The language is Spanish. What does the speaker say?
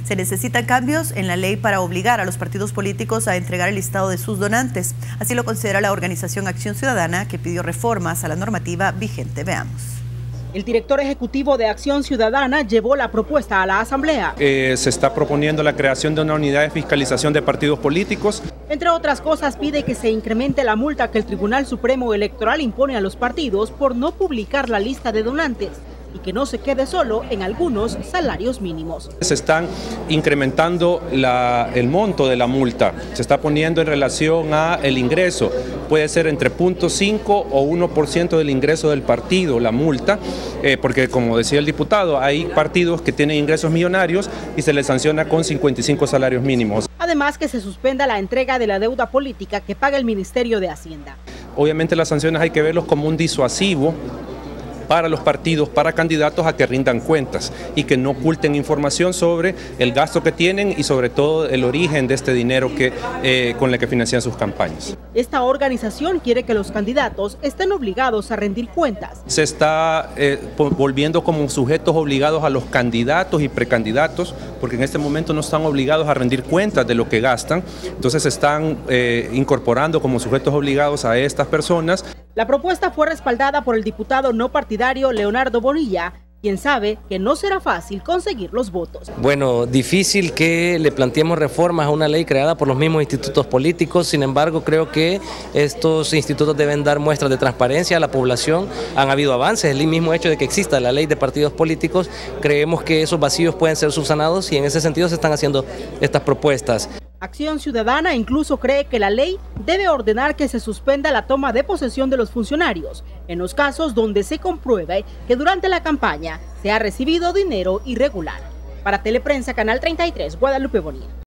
Se necesitan cambios en la ley para obligar a los partidos políticos a entregar el listado de sus donantes. Así lo considera la organización Acción Ciudadana, que pidió reformas a la normativa vigente. Veamos. El director ejecutivo de Acción Ciudadana llevó la propuesta a la Asamblea. Se está proponiendo la creación de una unidad de fiscalización de partidos políticos. Entre otras cosas, pide que se incremente la multa que el Tribunal Supremo Electoral impone a los partidos por no publicar la lista de donantes y que no se quede solo en algunos salarios mínimos. Se están incrementando el monto de la multa, se está poniendo en relación a el ingreso, puede ser entre 0.5 o 1% del ingreso del partido la multa, porque como decía el diputado, hay partidos que tienen ingresos millonarios y se les sanciona con 55 salarios mínimos. Además que se suspenda la entrega de la deuda política que paga el Ministerio de Hacienda. Obviamente las sanciones hay que verlos como un disuasivo para los partidos, para candidatos a que rindan cuentas y que no oculten información sobre el gasto que tienen y sobre todo el origen de este dinero con el que financian sus campañas. Esta organización quiere que los candidatos estén obligados a rendir cuentas. Se está volviendo como sujetos obligados a los candidatos y precandidatos, porque en este momento no están obligados a rendir cuentas de lo que gastan, entonces se están incorporando como sujetos obligados a estas personas. La propuesta fue respaldada por el diputado no partidario Leonardo Bonilla, quien sabe que no será fácil conseguir los votos. Bueno, difícil que le planteemos reformas a una ley creada por los mismos institutos políticos, sin embargo creo que estos institutos deben dar muestras de transparencia a la población. Han habido avances, el mismo hecho de que exista la ley de partidos políticos, creemos que esos vacíos pueden ser subsanados y en ese sentido se están haciendo estas propuestas. Acción Ciudadana incluso cree que la ley debe ordenar que se suspenda la toma de posesión de los funcionarios en los casos donde se compruebe que durante la campaña se ha recibido dinero irregular. Para Teleprensa, Canal 33, Guadalupe Bonilla.